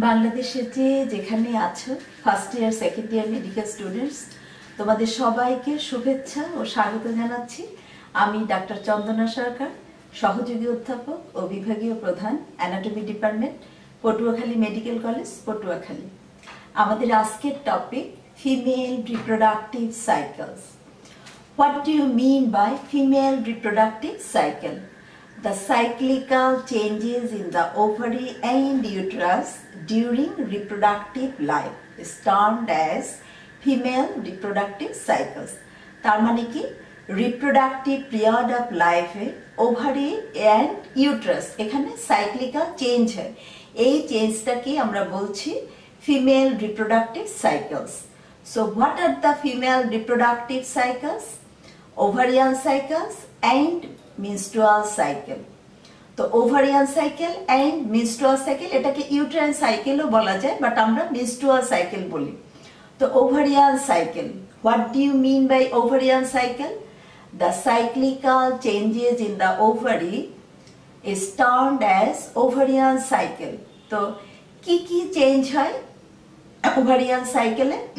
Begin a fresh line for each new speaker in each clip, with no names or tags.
বাংলাদেশের যেখানে আছো first year second year medical students তোমাদের সবাইকে শুভেচ্ছা ও স্বাগত জানাচ্ছি। আমি ডাক্তার চন্দনা সরকার, সহযোগী অধ্যাপক ও বিভাগীয় প্রধান anatomy department, Patuakhali medical college, Patuakhali. আমাদের আজকের topic female reproductive cycles. What do you mean by female reproductive cycle? The cyclical changes in the ovary and uterus during reproductive life is termed as female reproductive cycles. তার মানে কি reproductive period of life A ovary and uterus এখানে cyclical change হয়, এই চেঞ্জটাকে আমরা বলছি female reproductive cycles. So what are the female reproductive cycles? Ovarian cycles and menstrual cycle. তো ovarian cycle and menstrual cycle এটাকে uterine cycle ও বলা যায়, but আমরা menstrual cycle বলি। তো ovarian cycle, what do you mean by ovarian cycle? The cyclical changes in the ovary is termed as ovarian cycle. তো কি change হয় ovarian cycle A?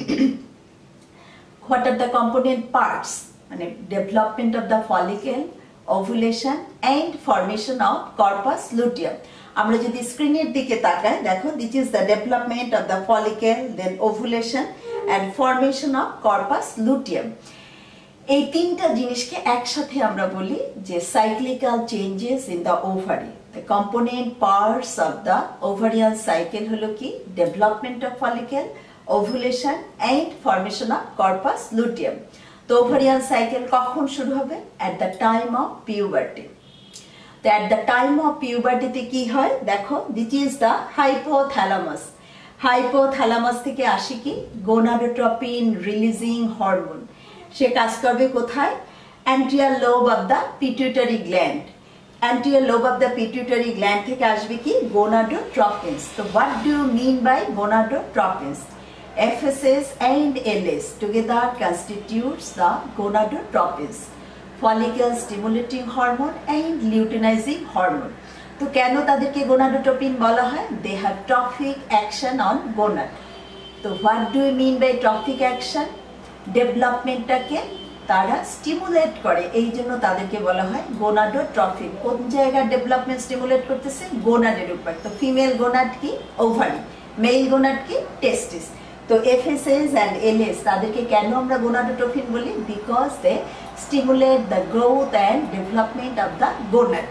What are the component parts? মানে development of the follicle, ovulation and formation of corpus luteum. আমরা যদি স্ক্রিনের দিকে তাকাই দেখো, this is the development of the follicle, then ovulation and formation of corpus luteum. এই তিনটা জিনিসকে একসাথে আমরা বলি যে cyclical changes in the ovary. The component parts of the ovarian cycle হলো কি development of follicle, ovulation and formation of corpus luteum. তো ovarian cycle কখন শুরু হবে? At the time of puberty. তো at the time of puberty তে কি হয় দেখো, this is the hypothalamus. Hypothalamus থেকে আসে কি gonadotropin releasing hormone. সে কাজ করবে কোথায়? Anterior lobe of the pituitary gland. Anterior lobe of the pituitary gland থেকে আসবে কি gonadotropins. So what do you mean by gonadotropins? FSS and LS together constitutes the gonadotropins, follicle stimulating hormone and luteinizing hormone. তো কেন তাদেরকে gonadotropin বলা হয়? They have trophic action on gonad. তো what do you mean by trophic action? ডেভেলপমেন্টটাকে তারা stimulate করে, এই জন্য তাদেরকে বলা হয় gonadotropin. কোন জায়গায় ডেভেলপমেন্ট স্টিমুলেট করতেছে? গোনাডের উপর। তো ফিমেল গোনাড কি ওভারি, মেল গোনাড কি টেস্টিস। তো FSS and LS তাদেরকে কেন আমরা gonadotropin বলি? Because they stimulate the growth and development of the gonad.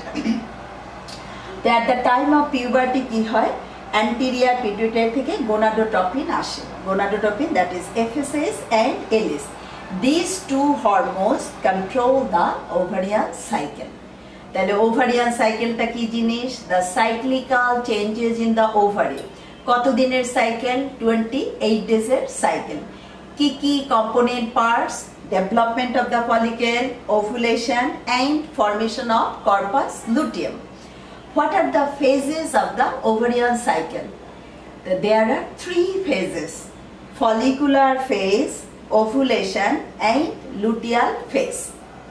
তো at the time of puberty কি হয়? Anterior pituitary থেকে gonadotropin আসে। Gonadotropin, that is FSS and LS. These two hormones control the ovarian cycle. তাহলে ovarian cycleটা কি জিনিস? The cyclical changes in the ovary. কত দিনের সাইকেল? 28 ডেজের সাইকেল। কি component parts? Development of the follicle, ovulation and formation of corpus luteum. What are the phases of the ovarian cycle? There are 3 phases: follicular phase, ovulation and luteal phase.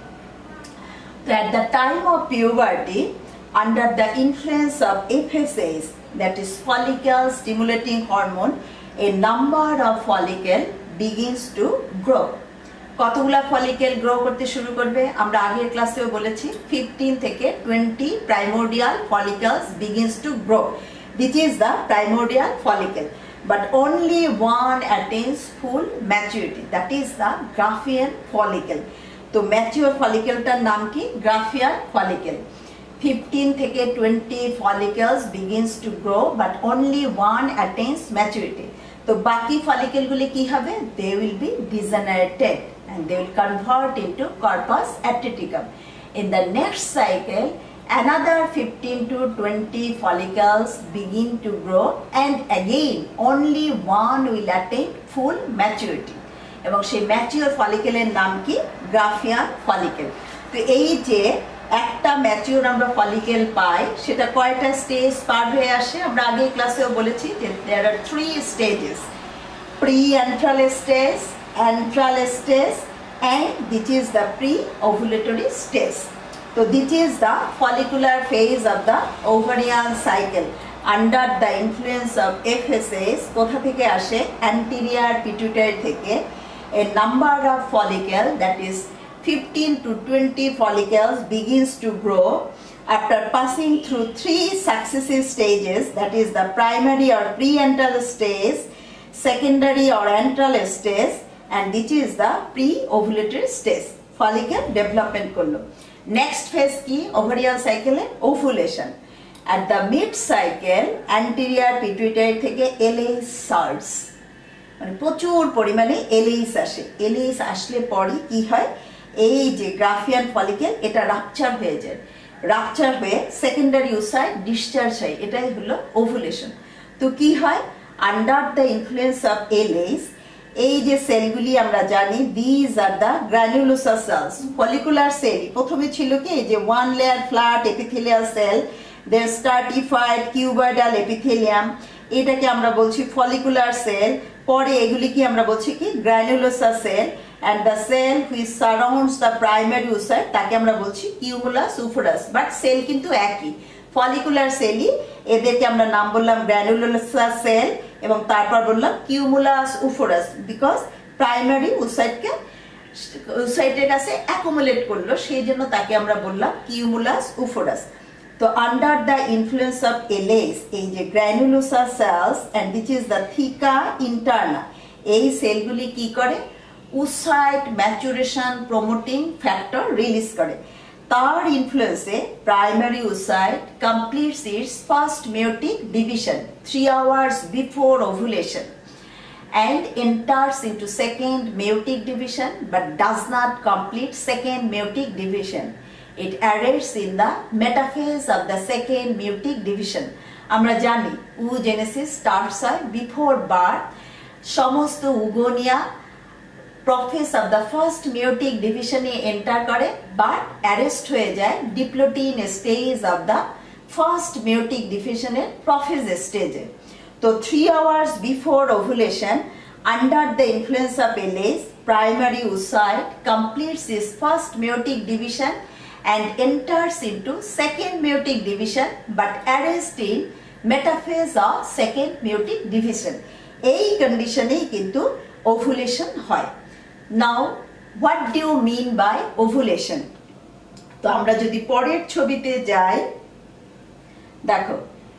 At the time of puberty, under the influence of FSS, that is follicle stimulating hormone, a number of follicle begins to grow. কতগুলা follicle grow করতে শুরু করবে? আমরা আগের ক্লাসেও বলেছি 15 থেকে 20 primordial follicles begins to grow. This is the primordial follicle, but only one attains full maturity, that is the Graafian follicle. তো ম্যাচিওর ফলিকেলটার নাম কি? Graafian follicle. 15 থেকে 20 follicles begins to grow, but only one attains maturity. তো বাকি ফলিকেলগুলি কি হবে? They will be degenerated and they will convert into corpus atriticum. In the next cycle, another 15 to 20 follicles begin to grow, and again only one will attain full maturity. এবং সেই mature ফলিকেলের নাম কি? Graafian follicle. তো এই যে একটা mature আমরা follicle পাই, সেটা কয়টা স্টেজ পার হয়ে আসে? আমরা আগে ক্লাসেও বলেছি যে there are 3 stages: pre-antral stage, antral stage and this is the pre-ovulatory stage. So this is the follicular phase of the ovarian cycle. Under the influence of FSH কোথা থেকে আসে? অ্যান্টেরিয়র পিটুইটারি থেকে। A number of follicles, that is 15 to 20 follicles, begins to grow after passing through 3 successive stages, that is the primary or pre-antral stage, secondary or antral stage, and which is the pre-ovulatory stage. Follicle development করলো। Next phase কি? ovarian cycle ovulation. At the mid cycle anterior pituitary থেকে LH starts, মানে প্রচুর পরিমাণে LH আসে। LH আসলে পরে কি হয়? এই যে গ্রাফিয়ান ফলিকেল এটা রাপচার হয়ে যায়, রাপচার হয়ে সেকেন্ডারি ওসাইট ডিসচার্জ হয়, এটাই হলো ওভুলেশন। তো কি হয়? Under the influence of LH এই যে সেলগুলি আমরা জানি these are the granulosas cells, follicular cell. প্রথমে ছিল কি যে one layer flat epithelial cell, then stratified cuboidal epithelium, এটাকে আমরা বলছি ফলিকুলার সেল। পরে এগুলি কি আমরা বলছি কি granulosas cell, and the cell which surrounds the primary oocyte তাকে আমরা বলছি কিউমুলাস উফোরাস। বাট সেল কিন্তু একই, ফলিকুলার সেলই, এদেরকে আমরা নাম বললাম গ্রানুলোসাস সেল এবং তারপর বললাম কিউমুলাস উফোরাস, বিকজ প্রাইমারি ওসাইটের কাছে অ্যাকুমুলেট করলো, সেই জন্য তাকে আমরা বললাম কিউমুলাস উফোরাস। তো under the influence of LH এই যে granulosas cells and which is the theca interna, এই সেলগুলি কি করে? oocyte maturation promoting factor release করে। তার ইনফ্লুয়েন্সে primary oocyte completes its first meiotic division 3 hours before ovulation and enters into second meiotic division but does not complete second meiotic division. It arrives in the metaphase of the second meiotic division. আমরা জানি oogenesis starts হয় before birth, সমস্ত oogonia prophase of the first meiotic ডিভিশনে enter করে but arrest হয়ে যায় diplotene stage of the first meiotic ডিভিশনের prophase স্টেজে। তো 3 hours before ovulation, under the influence of LH, primary oocyte completes its first meiotic division and enters into second meiotic division but arrests in metaphase of second meiotic division. এই কন্ডিশনেই কিন্তু ovulation হয়। Now, what do you mean by ovulation? তো আমরা যদি পরের ছবিতে যাই, দেখো,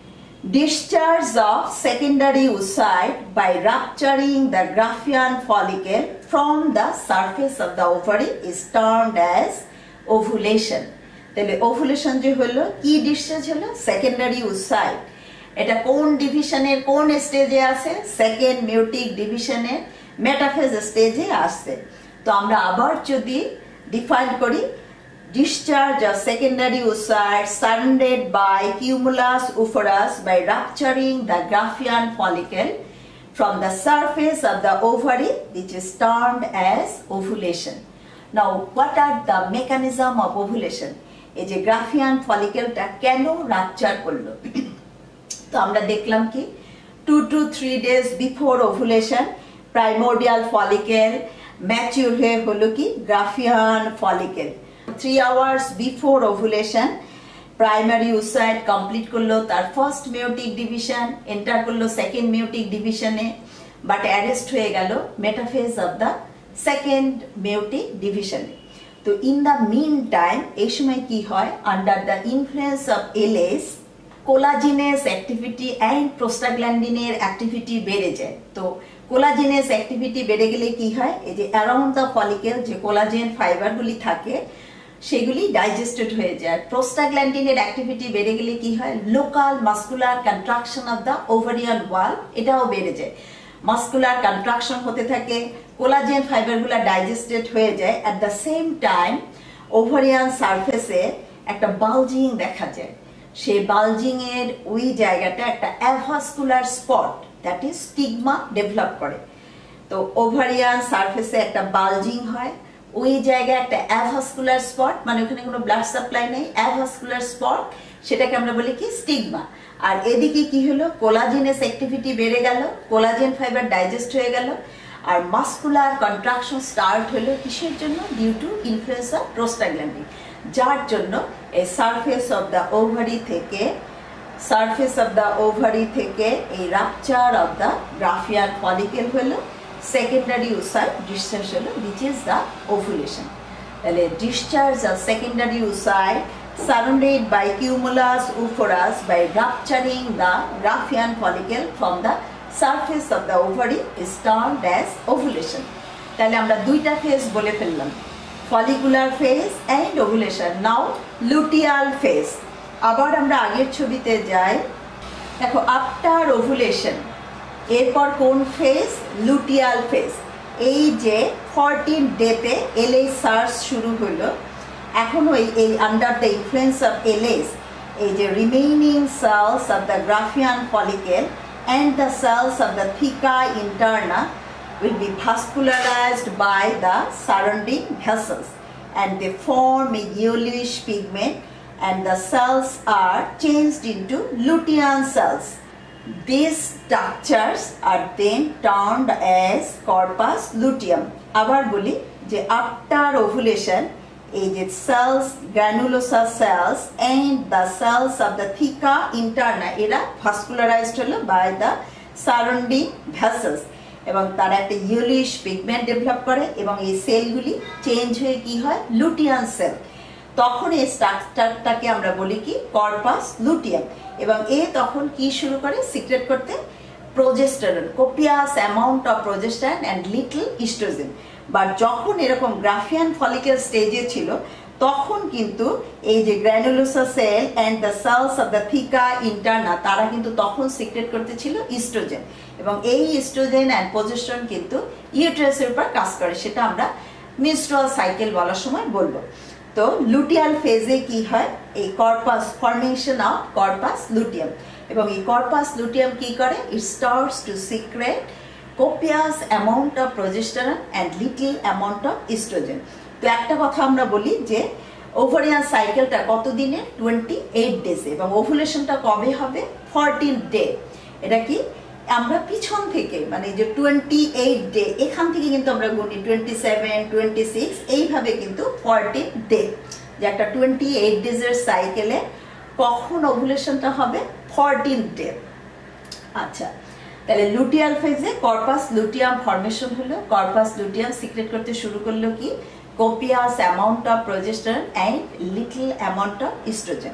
discharge of secondary oocyte by rupturing the Graafian follicle from the surface of the ovary is termed as ovulation. তাহলে ওভুলেশন যে হলো, কি ডিসচার্জ হলো? Secondary oocyte। এটা কোন ডিভিশনের কোন স্টেজে আছে? সেকেন্ড মেয়োটিক ডিভিশনের মেটাফেজ স্টেজে আসছে। তো আমরা আবার যদি ডিফাইন করি, discharge of secondary oocyte surrounded by cumulus uferus by rupturing the Graafian follicle from the surface of the ovary, which is termed as ovulation. Now, what are the mechanism of ovulation? এই যে Graafian follicleটা কেন rupture করলো? তো আমরা দেখলাম কি 2 to 3 days before ovulation primordial follicle mature হয়ে হলো কি Graafian follicle। 3 hours before ovulation primary oocyte complete করলো তার ফার্স্ট মেয়োটিক ডিভিশন, এন্টার করলো সেকেন্ড মেয়োটিক ডিভিশনে, বাট অ্যারেস্ট হয়ে গেল metaphase of the second meiotic ডিভিশনে। তো ইন দ্য মিন টাইম এই সময় কি হয়? Under the influence of LH collagenase activity and প্রোস্টাগ্ল্যান্ডিনের অ্যাক্টিভিটি বেড়ে যায়। তো কোলাজিনেস অ্যাক্টিভিটি বেড়ে গেলে কি হয়? এই যে অ্যারাউন্ড দ্য ফলিকেল যে কোলাজেন ফাইবারগুলি থাকে সেগুলি ডাইজেস্টেড হয়ে যায়। প্রোস্টাগ্ল্যান্ডিনের অ্যাক্টিভিটি বেড়ে গেলে কি হয়? Local muscular contraction of the ovarian wall এটাও বেড়ে যায়। মাস্কুলার কন্ট্রাকশন হতে থাকে, কোলাজেন ফাইবারগুলো ডাইজেস্টেড হয়ে যায়। At the same time ovarian সারফেসে একটা বালজিং দেখা যায়। সেই বালজিং এর ওই জায়গাটা একটা avascular spot, that is stigma develop করে। তো ওভারিয়ান সারফেসে একটা বালজিং হয়, ওই জায়গায় একটা অ্যাভাস্কুলার স্পট, মানে ওখানে কোনো ব্লাড সাপ্লাই নেই, অ্যাভাস্কুলার স্পট, সেটাকে আমরা বলি কি স্টিগমা। আর এদিকে কি হলো? কোলাজেনাস অ্যাক্টিভিটি বেড়ে গেল, কোলাজেন ফাইবার ডাইজেস্ট হয়ে গেল, আর মাস্কুলার কন্ট্রাকশন স্টার্ট হলো কিসের জন্য? Due to influence of prostaglandin, যার জন্য এই সারফেস অফ দ্য ওভারি থেকে সারফেস অফ দ্য ওভারি থেকে এই rupture of the Graafian follicle হলো, সেকেন্ডারি ওসাইট ডিসচার্জ হলো, which is the ovulation. তাহলে discharge of secondary oocyte surrounded by cumulus oophorus by rupturing the graphian follicle from the surface of the ovary is termed as ovulation. তাহলে আমরা দুইটা phase বলে ফেললাম, follicular phase and ovulation. Now luteal phase. আবার আমরা আগের ছবিতে যাই, দেখো আফটার ওভুলেশন এরপর কোন ফেজ? Luteal phase. এই যে 14 ডেতে এলএইচ সার্চ শুরু হলো, এখন এই under the influence of LH এই যে remaining cells of the Graafian follicle and the cells of the theca interna will be vascularized by the surrounding vessels and they form a yellowish pigment and the cells are changed into lutean cells. These structures are then termed as corpus luteum. আবার বলি যে after ovulation এই যে cells, granulosa cells and the cells of the theca interna এরা vascularized হলো by the surrounding vessels এবং তারা একটা yellowish pigment ডেভেলপ করে এবং এই সেলগুলি চেঞ্জ হয়ে কি হয়? Lutein cell. তখন এই স্ট্রাকচারটাকে আমরা বলি কি? Corpus luteum. এবং তখন কি শুরু করে? সিক্রেট করতে progesterone, copious amount of progesterone and little oestrogen. বা যখন এরকম গ্রাফিয়ান ফলিকেল স্টেজে ছিল তখন কিন্তু এই যে granulosa cell and the cells of the theca interna তারা কিন্তু তখন সিক্রেট করতেছিল ইস্ট্রোজেন এবং এই ইস্ট্রোজেন অ্যান্ড প্রোজেস্টেরন কিন্তু ইউটেরাসের উপর কাজ করে, সেটা আমরা মেনস্ট্রুয়াল সাইকেল বলার সময় বলবো। তো লুটিয়াল ফেজে কি হয়? এই corpus formation of corpus luteum এবং এই কর্পাস লুটিয়াম কি করে? It starts to secrete copious amount of progesterone and little amount of estrogen. তো একটা কথা আমরা বলি যে ওভারিয়ান সাইকেলটা কত দিনে? 28 ডেজ এবং ওভুলেশনটা কবে হবে? 14 ডে। এটা কি আমরা পিছন থেকে মানে যে 28 ডে এখান থেকে কিন্তু আমরা গুনি 27, 26 এইভাবে কিন্তু 14 ডে, যে একটা 28 ডেজের সাইকেলে কখন ওভুলেশনটা হবে? 14 ডে। আচ্ছা, তাহলে লুটিয়াল ফেজে কর্পাস লুটিয়াম ফর্মেশন হলো, কর্পাস লুটিয়াম সিক্রেট করতে শুরু করলো কি? Copious amount of progesterone and little amount of oestrogen.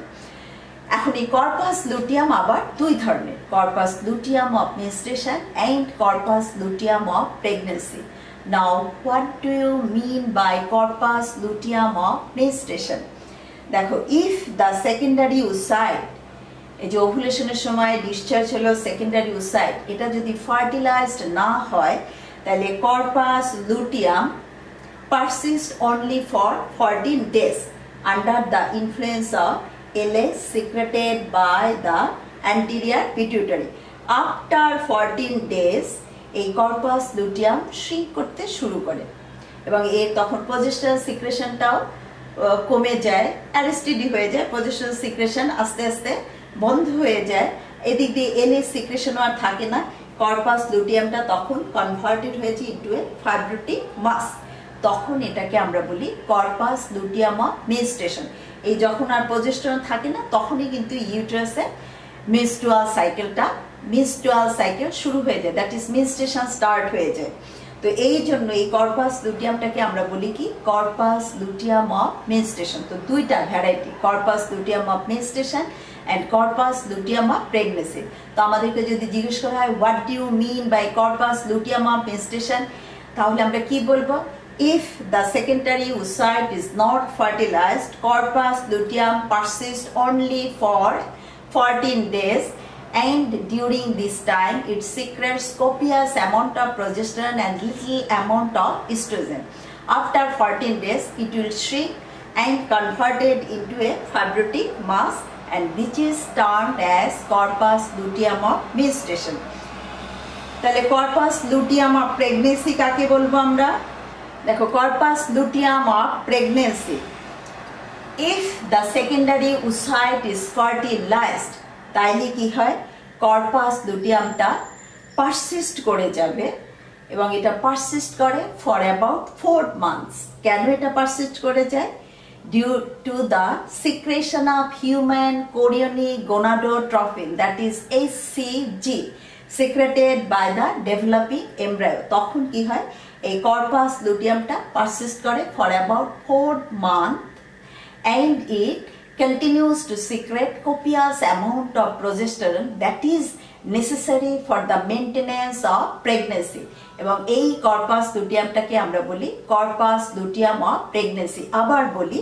এখন এই কর্পাস লুটিয়াম আবার দুই ধরনের, corpus luteum of menstruation and corpus luteum of pregnancy. Now what do you mean by corpus luteum of menstruation? দেখো, ইফ দ্য সেকেন্ডারি oocyte এই যে ওভুলেশনের সময় discharge হলো সেকেন্ডারি oocyte, এটা যদি ফার্টিলাইজড না হয় তাহলে corpus luteum persist only for 14 days under the influence of LH secreted by the anterior pituitary. After 14 days এই কর্পাস লুটিয়াম শ্রিঙ্ক করতে শুরু করে এবং তখন প্রোজেস্টেরন সিক্রেশনটাও কমে যায়, অ্যারেস্টেড হয়ে যায়, প্রোজেস্টেরন সিক্রেশন আস্তে আস্তে বন্ধ হয়ে যায়, এদিক দিয়ে LH সিক্রেশনও আর থাকে না, কর্পাস লুটিয়ামটা তখন কনভার্টেড হয়েছে ইনটু এ ফাইব্রোটিক মাস। তখন এটাকে আমরা বলি কর্পাস লুটিয়াম অফ মেনস্ট্রুয়েশন। এই যখন আর প্রোজেস্টেরন থাকে না তখনই কিন্তু ইউটেরাসে মেনস্ট্রুয়াল সাইকেল শুরু হয়ে যায়, দ্যাট ইজ মেনস্ট্রুয়েশন স্টার্ট হয়ে যায়। তো এই জন্য এই কর্পাস লুটিয়ামটাকে আমরা বলি কি? Corpus luteum of menstruation. তো দুইটা variety, corpus luteum of menstruation and corpus luteum of pregnancy. তো আমাদেরকে যদি জিজ্ঞেস করা হয় what do you mean by corpus luteum of menstruation, তাহলে আমরা কি বলবো? If the secondary oocyte is not fertilized, corpus luteum persists only for 14 days and during this time it secretes copious amount of progesterone and little amount of estrogen. After 14 days it will shrink and converted into a fibrotic mass and which is termed as corpus luteum of menstruation. তাহলে corpus luteum of pregnancy কাকে বলবো আমরা? দেখো, corpus luteum of pregnancy, if the secondary oocyte is fertilized তাইলে কি হয়? corpus luteumটা persist করে যাবে এবং এটা পারসিস্ট করে for about 4 months. কেন এটা পারসিস্ট করে যায়? due to the secretion of human chorionic gonadotropin, that is HCG, secreted by the developing embryo. তখন কি হয়, এই corpus luteumটা persist করে for about 4 months and it continues to secrete copious amount of progesterone that is necessary for the maintenance of pregnancy. এবং এই corpus luteumটাকে আমরা বলি corpus luteum of pregnancy. আবার বলি,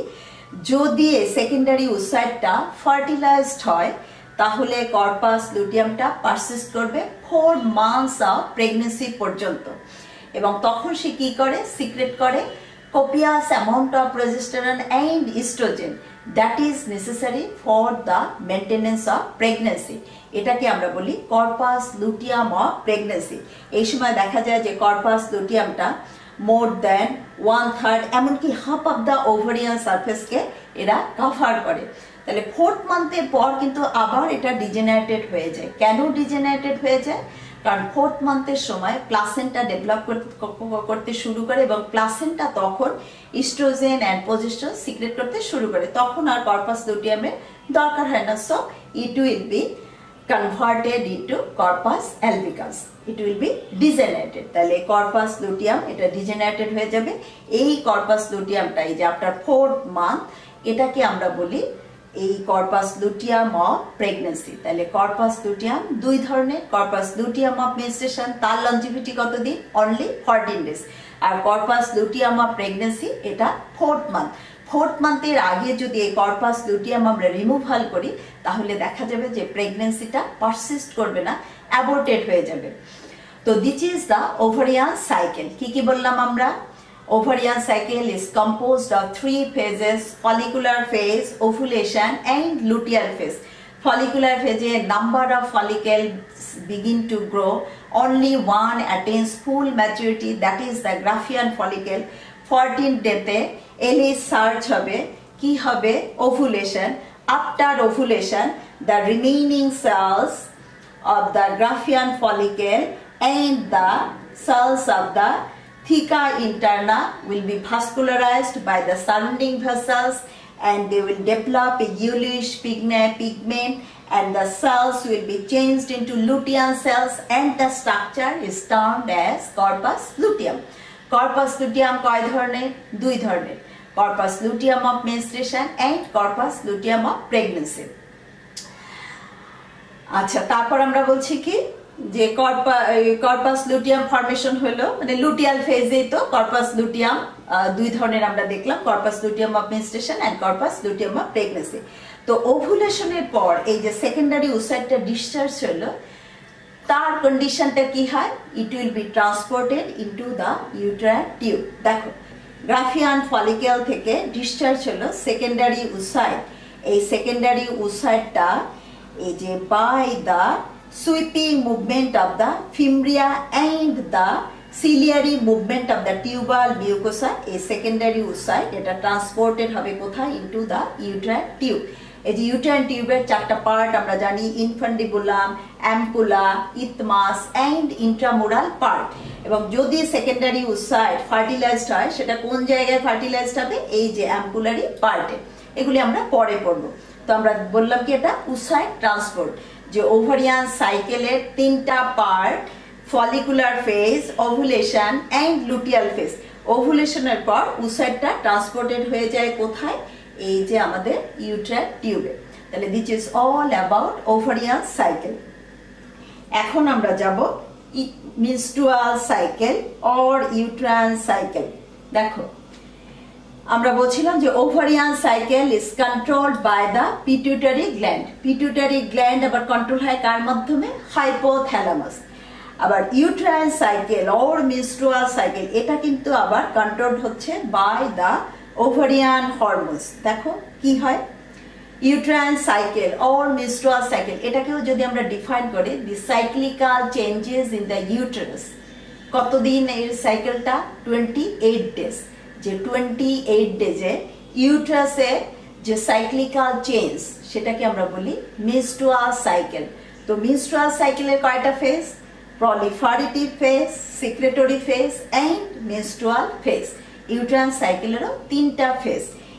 যদি সেকেন্ডারি ওসাইটটা ফার্টিলাইজড হয় তাহলে corpus luteumটা পারসিস্ট করবে 4 months of pregnancy পর্যন্ত, এবং তখন সে কি করে, সিক্রেট করে copious amount of progesterone and estrogen that is necessary for the maintenance of pregnancy. এটাকে আমরা বলি corpus luteum of pregnancy. এই সময় দেখা যায় যে corpus luteumটা more than 1/3 এমনকি হাফ অফ দ্য ওভারিয়ান সারফেসকে এরা কভার করে। তাহলে 4th মান্থের পর কিন্তু আবার এটা ডিজেনারেটেড হয়ে যায়। কেন ডিজেনারেটেড হয়ে যায়? কারণ 4th মান্থের সময় প্লাসেন্টা ডেভেলপ করতে শুরু করে এবং প্লাসেন্টা তখন ইস্ট্রোজেন অ্যান্ড প্রজেস্টেরন সিক্রেট করতে শুরু করে, তখন আর corpus luteum-এর দরকার হয় না। So it will be converted into corpus albicans, it will be degenerated. তাহলে corpus luteum এটা degenerated হয়ে যাবে। এই corpus luteumটা এই যে after 4th month এটাকে আমরা বলি এই corpus luteum of pregnancy. তাহলে corpus luteum দুই ধরনের, corpus luteum of menstruation তার longevity কতদিন? only 14 days, R corpus luteum of pregnancy এটা 4th month। 4th মান্থের আগে যদি এই corpus luteum আমরা রিমুভাল করি তাহলে দেখা যাবে যে প্রেগন্যান্সিটা পারসিস্ট করবে না, অ্যাবর্টেড হয়ে যাবে। তো দিস ইজ দ্য ওভারিয়ান সাইকেল। কি কি বললাম আমরা? Ovarian cycle is composed of 3 phases: follicular phase, ovulation and luteal phase. Follicular phase number of follicles begin to grow, only one attains full maturity, that is the Graafian follicle. 14th day LH search হবে, কি হবে? ovulation. After ovulation the remaining cells of the Graafian follicle and the cells of the theca interna will be vascularized by the surrounding vessels and they will develop a yellowish pigment and the cells will be changed into luteal cells and the structure is termed as corpus luteum. Corpus luteum কয় ধরনের? দুই ধরনের, corpus luteum of menstruation and corpus luteum of pregnancy. আচ্ছা, তারপর আমরা বলছি কি যে corpus luteum ফরমেশন হলো, মানে লুটিয়াল ফেজেই তো corpus luteum দুই ধরনের আমরা দেখলাম, corpus luteum of menstruation and corpus luteum of pregnancy. তো ওভুলেশনের পর এই যে সেকেন্ডারি ওসাইটটা ডিসচার্জ হলো, তার কন্ডিশনটা কি হয়? It will be transported into the uterine tube. দেখো, গ্রাফিয়ান ফলিকেল থেকে ডিসচার্জ হলো সেকেন্ডারি ওসাইট। এই সেকেন্ডারি ওসাইটটা এই যে by the sweeping movement of the fimbria and the ciliary movement of the tubal mucosa, a secondary oocyte এটা transported হবে কোথায়? Into the uterine tube. এই যে ইউটেরাইন টিউবের চারটা পার্ট আমরা জানি, infundibulum, ampulla, isthmus and intramural part. এবং যদি সেকেন্ডারি oocyte ফার্টিলাইজড হয় সেটা কোন জায়গায় ফার্টিলাইজড হবে? এই যে অ্যাম্পুলারি পার্টে। এগুলি আমরা পরে পড়বো। তো আমরা বললাম কি এটা oocyte ট্রান্সপোর্ট, যে ওভারিয়ান সাইকেলের তিনটা part, follicular phase, ovulation and luteal phase. ওভুলেশনের পর oocyteটা ট্রান্সপোর্টেড হয়ে যায় কোথায়? এই যে আমাদের ইউটেরাইন টিউবে। তাহলে this is all about ovarian cycle. এখন আমরা যাব menstrual cycle or uterine cycle. দেখো, আমরা বলছিলাম যে ovarian cycle is controlled by the pituitary gland. Pituitary gland আবার কন্ট্রোল হয় কার মাধ্যমে? হাইপোথ্যালামাস। আবার uterine cycle or menstrual cycle এটা কিন্তু আবার কন্ট্রোলড হচ্ছে বাই দ্য ওভারিয়ান হরমোনস। দেখো কি হয়, uterine cycle or menstrual cycle এটাকেও যদি আমরা ডিফাইন করি, the cyclical changes in the uterus. কতদিন এর সাইকেলটা? 28 ডেজ। যে 28 ডেজে ইউটেরাসে যে সাইক্লিক্যাল চেঞ্জ সেটাকে আমরা বলি মেনস্ট্রুয়াল সাইকেল। তো মেনস্ট্রুয়াল সাইকেলের কয়টা phase? Proliferative phase, secretory phase and menstrual phase. Uterine সাইকেলেরও তিনটা ফেজ।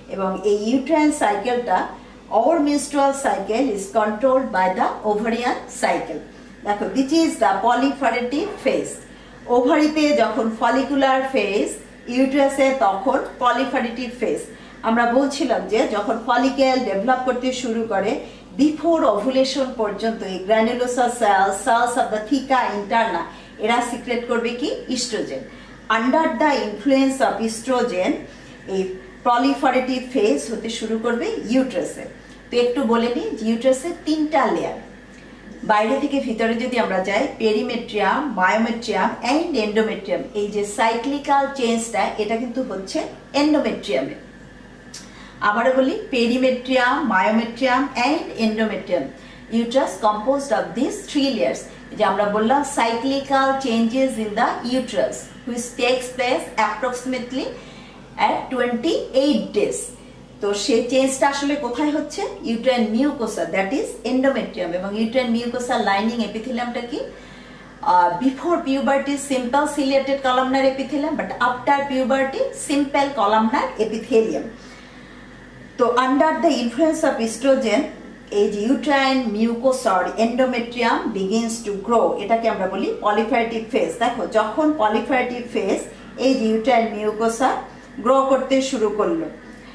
এবং এই ইউট্রাইন সাইকেলটা our menstrual cycle is controlled by the ovarian cycle. দেখো which is the proliferative phase. ওভারিতে যখন ফলিকুলার ফেজ, ইউটেরাসে তখন proliferative phase. আমরা বলছিলাম যে যখন ফলিকেল ডেভেলপ করতে শুরু করে বিফোর ওভুলেশন পর্যন্ত এই গ্র্যানুলোসার cells of the theca interna এরা সিক্রেট করবে কি estrogen. Under the influence of estrogen এই proliferative phase হতে শুরু করবে ইউটেরাসে। তো একটু বলে নিই যে ইউটেরাসের তিনটা লেয়ার, বাইরে থেকে ভিতরে যদি আমরা যাই পেরিমেট্রিয়াম, মায়োমেট্রিয়াম এন্ড এন্ডোমেট্রিয়াম। এই যে সাইক্লিক্যাল চেঞ্জটা এটা কিন্তু হচ্ছে এন্ডোমেট্রিয়ামে। আবারও বলি perimetrium, myometrium and endometrium. Uterus composed of this three layers. যে আমরা বললাম cyclical changes in the uterus which takes place approximately at 28 days. তো সেই চেঞ্জটা আসলে কোথায় হচ্ছে uterine mucosa, that is endometrium. এবং ইউট্রাইন মিউকোসা লাইনিং এপিথেলিয়ামটা কি before puberty simple ciliated columnar epithelium, but after puberty simple columnar epithelium. তো under the influence of estrogen এই যে uterine mucosa endometrium begins two grow, এটাকে আমরা বলি proliferative phase. দেখো যখন পলিফারেটিভ ফেজ এই যে ইউট্রাইন মিউকোসা গ্রো করতে শুরু করলো,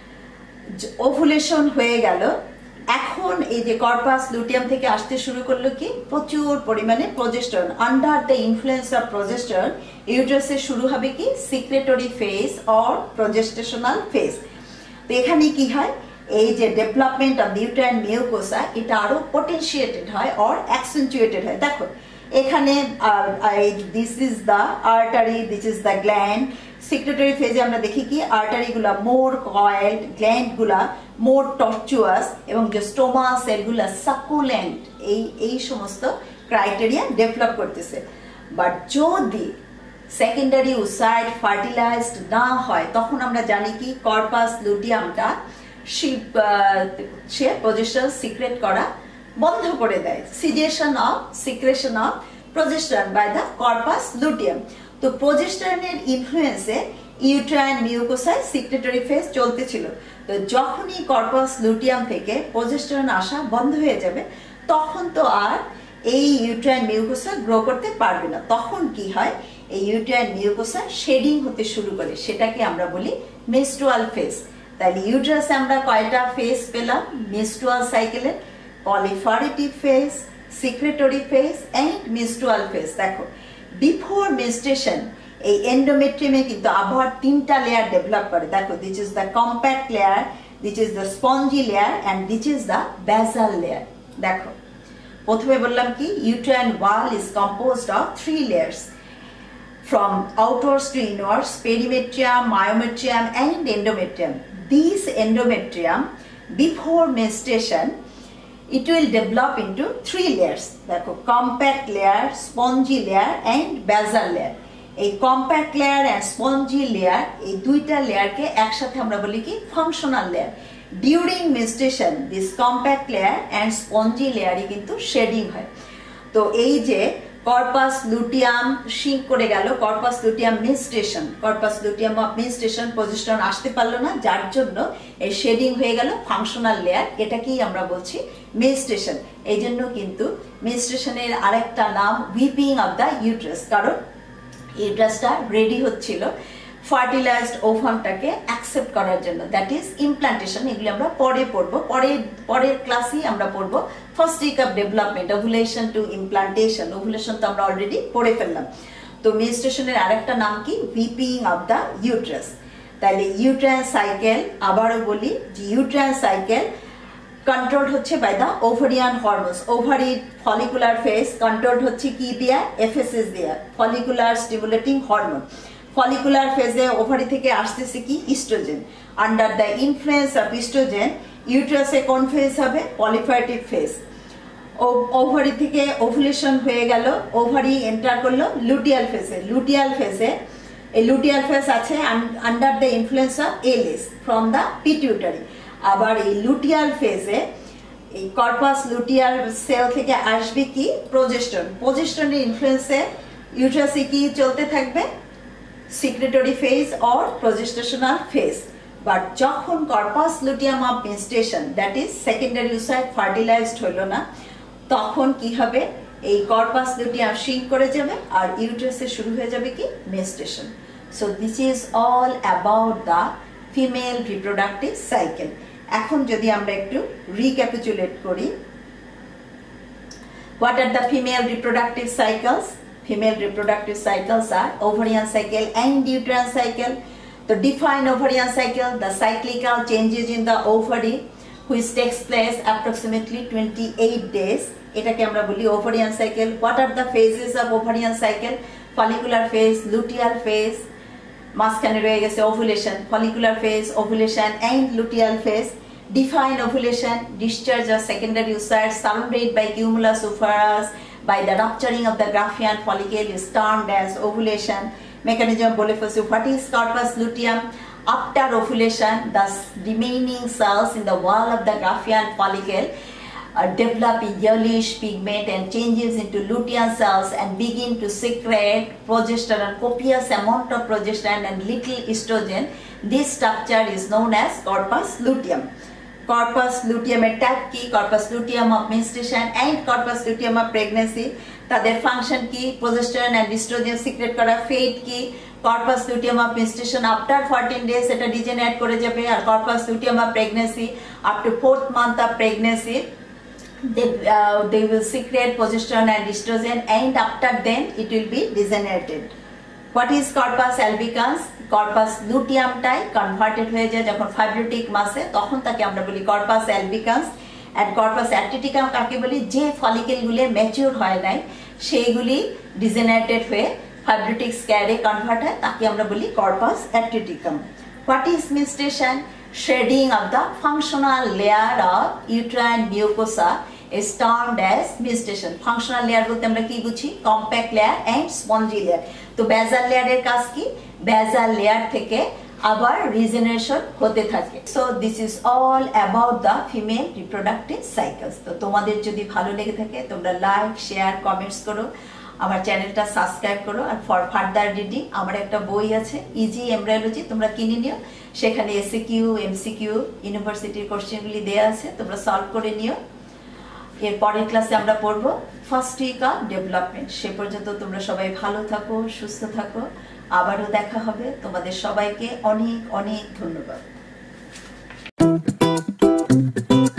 ওভুলেশন হয়ে গেল, এখন এই যে কর্পাস লুটিয়াম থেকে আসতে শুরু করলো কি প্রচুর পরিমাণে progesterone. Under the influence of progesterone ইউটেরাসে শুরু হবে কি secretory phase or progestational phase. তো এখানে কি হয় এই যে ডেভেলপমেন্ট অফ ইউট্রাইন মিউকোসা এটা আরো পটেনশিয়েটেড হয় অর অ্যাকসেন্টুয়েটেড হয়। দেখো এখানে this is the artery, this is the gland. Secretory ফেজে আমরা দেখি কি আর্টারি গুলা মোর কয়েলড, গ্ল্যান্ড গুলা মোর টর্চুয়াস এবং যে স্টোমা সেলগুলা সাকুলেন্ট, এই সমস্ত ক্রাইটেরিয়া ডেভেলপ করতেছে। বাট যদি সেকেন্ডারি ওসাইট ফার্টিলাইজড না হয় তখন আমরা জানি কি কর্পাস লুটিয়ামটা সে প্রজেস্টেরন সিক্রেট করা বন্ধ করে দেয়, cessation of secretion of progesterone by the corpus luteum. তো প্রজেস্টেরনের ইনফ্লুয়েন্সে ইউট্রাইন মিউকোসায় সিক্রেটরি ফেজ চলতেছিল। তো যখনই কর্পাস লুটিয়াম থেকে প্রজেস্টেরন আসা বন্ধ হয়ে যাবে তখন তো আর এই ইউট্রাইন মিউকোসা গ্রো করতে পারবে না। তখন কি হয় এই ইউট্রাইন মিউকোসা শেডিং হতে শুরু করে, সেটাকে আমরা বলি মেনস্ট্রুয়াল ফেজ। তাহলে ইউটেরাসে আমরা কয়টা ফেজ পেলাম মেনস্ট্রুয়াল সাইকেলের? Proliferative phase, secretory phase and menstrual phase. দেখো বিফোর মেনস্ট্রুয়েশন এই এন্ডোমেট্রিয়ামে কিন্তু আবার তিনটা লেয়ার ডেভেলপ করে। দেখো this is the compact layer, this is the spongy layer and this is the basal layer. দেখো প্রথমে বললাম কি uterine wall is composed of three layers from outwards to inwards, perimetrium, myometrium and endometrium. This endometrium before menstruation it will develop into three layers. দেখো compact layer, spongy layer and basal layer. এই compact layer and spongy layer এই দুইটা লেয়ারকে একসাথে আমরা বলি কি functional layer. During menstruation this compact layer and spongy layer কিন্তু shedding হয়। তো এই যে কর্পাস লুটিয়াম শিঙ্ক করে গেল, corpus luteum menstruation, corpus luteum of menstruation progesterone আসতে পারলো না, যার জন্য এই শেডিং হয়ে গেল ফাংশনাল লেয়ার, এটাকেই আমরা বলছি মেনস্ট্রুয়েশন। এই জন্য কিন্তু মেনস্ট্রুয়েশনের আরেকটা নাম উইপিং অফ দ্য ইউট্রাস, কারণ ইউট্রাসটা রেডি হচ্ছিল ফার্টিলাইজড ওভামটাকে অ্যাকসেপ্ট করার জন্য, দ্যাট ইজ ইমপ্লান্টেশন। এগুলি আমরা পরে পড়বো, পরের ক্লাসেই আমরা পড়বো first week of development, ovulation to implantation. Ovulation তো আমরা অলরেডি পড়ে ফেললাম। তো মেনস্ট্রুয়েশনের আরেকটা নাম কি উইপিং অফ দ্য ইউট্রাস। তাহলে ইউট্রাইন সাইকেল, আবারও বলি যে ইউট্রাইন সাইকেল কন্ট্রোলড হচ্ছে by the ovarian hormones. Ovary follicular phase controlled হচ্ছে কি দিয়া? এফএসএস দিয়া, ফলিকুলার স্টিমুলেটিং হরমোন। ফলিকুলার ফেজে ওভারি থেকে আসতেছে কি estrogen. Under the influence of estrogen ইউট্রাসে কোন ফেজ হবে? Proliferative phase. ওভারি থেকে ওভুলেশন হয়ে গেল, ওভারি এন্টার করলো লুটিয়াল ফেজে। লুটিয়াল ফেজে এই লুটিয়াল ফেজ আছে under the influence of LH from the pituitary. আবার এই লুটিয়াল ফেজে এই কর্পাস লুটিয়াল সেল থেকে আসবে কি প্রজেস্টেরন। প্রজেস্টেরনের ইনফ্লুয়েন্সে ইউট্রাসে কি চলতে থাকবে? Secretory phase or progestational phase. But যখন corpus luteum of menstruation that is secondary oocyte fertilized হলো না, তখন কি হবে, এই কর্পাস লুটিয়াম শ্রিঙ্ক করে যাবে আর ইউটেরাসে শুরু হয়ে যাবে কি menstruation. So this is all about the female reproductive cycle. এখন যদি আমরা একটু রিক্যাপিচুলেট করি, what are the female reproductive cycles? Female reproductive cycles are ovarian cycle and uterine cycle. To define ovarian cycle, the cyclical changes in the ovary which takes place approximately 28 days. এটাকে আমরা বলি ovarian cycle. What are the phases of ovarian cycle? Follicular phase, luteal phase, মাঝখানে রয়ে গেছে ovulation, follicular phase, ovulation and luteal phase. Define ovulation: discharge of secondary oocytes surrounded by cumulus ovarus by the rupturing of the Graafian follicle is termed as ovulation. Mechanism বলে ফেলছি। What is corpus luteum? After ovulation, the remaining cells in the wall of the Graafian follicle develop a yellowish pigment and changes into luteal cells and begin to secrete progesterone, copious amount of progesterone and little estrogen. This structure is known as corpus luteum. Corpus luteum এর type কি? Corpus luteum of menstruation and corpus luteum of pregnancy, তাদের function কি? Progesterone and estrogen secrete করা। Fate কি? Corpus luteum of menstruation after 14 days এটা degenerate করে যাবে, আর corpus luteum of pregnancy up to 4th month of pregnancy they will secrete progesterone and estrogen, and after then it will be degenerated. What is corpus albicans? Corpus luteumটাই converted হয়ে যায় যখন fibrotic মাসে, তখন তাকে আমরা বলি corpus albicans। and corpus atreticum কাকে বলি? যে ফলিকেলগুলো ম্যাচিউর হয় নাই সেইগুলি ডিজেনারেটেড হয়ে ফাইব্রোটিক স্ক্যারে কনভার্ট হয়, তাকে আমরা বলি corpus atreticum। What is menstruation? Shedding of the functional layer of uterine mucosa is termed as menstruation. Functional layer বলতে আমরা কি বুঝি? Compact layer and spongy layer. তো বেজাল লেয়ারের কাজ কি? বেজাল লেয়ার থেকে আবার রিজেনারেশন হতে থাকে। So this is all about the female reproductive cycles. তো তোমাদের যদি ভালো লেগে থাকে তোমরা লাইক, শেয়ার, কমেন্টস করো, আমার চ্যানেলটা সাবস্ক্রাইব করো। আর ফর ফার্দার রিডিং আমার একটা বই আছে ইজি এমব্রায়োলজি, তোমরা কিনে নিও। সেখানে এসিকিউ, এমসিকিউ, ইউনিভার্সিটির কোশ্চেনগুলি দেওয়া আছে, তোমরা সলভ করে নিও। এর পরের ক্লাসে আমরা পড়ব ফার্স্ট উইক অফ ডেভেলপমেন্ট। সে পর্যন্ত তোমরা সবাই ভালো থাকো, সুস্থ থাকো। আবারও দেখা হবে। তোমাদের সবাইকে অনেক অনেক ধন্যবাদ।